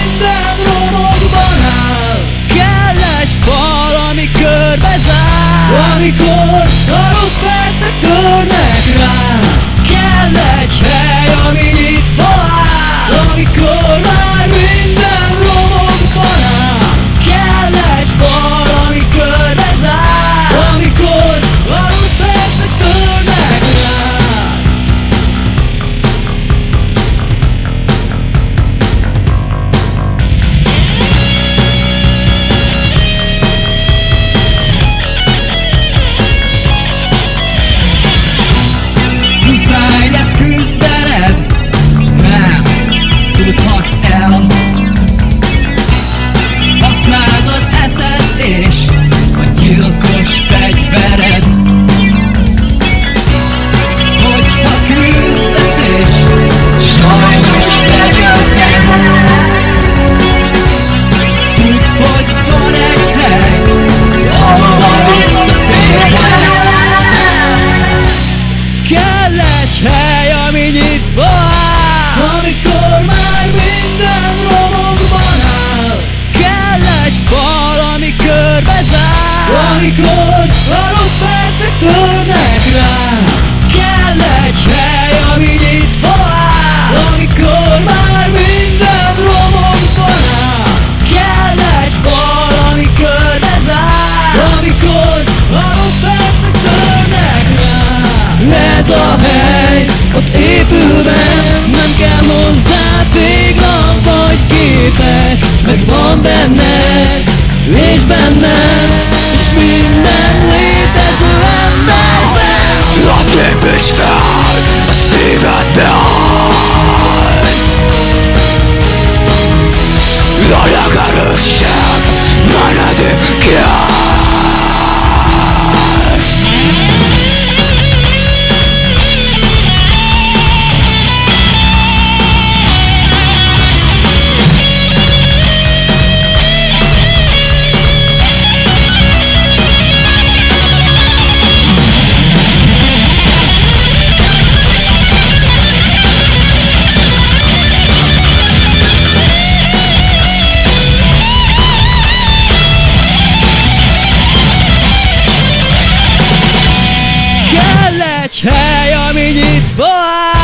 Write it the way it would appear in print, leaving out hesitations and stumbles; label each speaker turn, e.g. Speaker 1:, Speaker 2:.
Speaker 1: minden romokban áll.
Speaker 2: Kell egy fal, ami körbe zár,
Speaker 1: amikor a rossz percek törnek rá.
Speaker 2: kell egy hely, ami nyitva áll,
Speaker 1: amikor már minden romokban áll.
Speaker 2: kell egy fal, ami körbe zár,
Speaker 1: amikor a rossz percek törnek rá.
Speaker 2: muszáj lesz küzdened, nem futhatsz el. Használd az eszed és a gyilkos fegyvered, hogyha küzdesz és sajnos legyőzned. Tudd, hogy van egy hely, ahova visszatérhetsz. Kell egy hely, ami nyitva áll,
Speaker 1: Amikor már minden romokban áll.
Speaker 2: kell egy fal, ami körbe zár,
Speaker 1: Amikor a rossz percek törnek rá.
Speaker 2: kell egy hely, ami nyitva áll,
Speaker 1: Amikor már minden romokban áll.
Speaker 2: kell egy fal, ami körbe zár,
Speaker 1: Amikor a rossz percek törnek rá.
Speaker 2: ez a hely, ott épül be, nem kell hozzá tégla vagy képek, meg van benned, és benned, és minden létező emberben.
Speaker 3: A tépíts fel a szívedbe áll. A legerősebb menedék kell.
Speaker 2: Kell egy hely, ami nyitva áll,